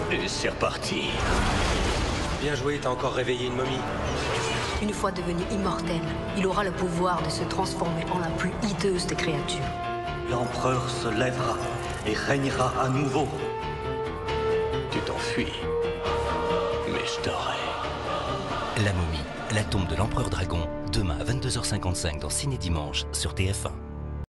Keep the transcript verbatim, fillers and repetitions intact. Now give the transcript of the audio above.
Et c'est reparti. Bien joué, t'as encore réveillé une momie. Une fois devenu immortel, il aura le pouvoir de se transformer en la plus hideuse des créatures. L'empereur se lèvera et régnera à nouveau. Tu t'enfuis, mais je t'aurai. La momie, la tombe de l'empereur dragon, demain à vingt-deux heures cinquante-cinq dans Ciné Dimanche sur T F un.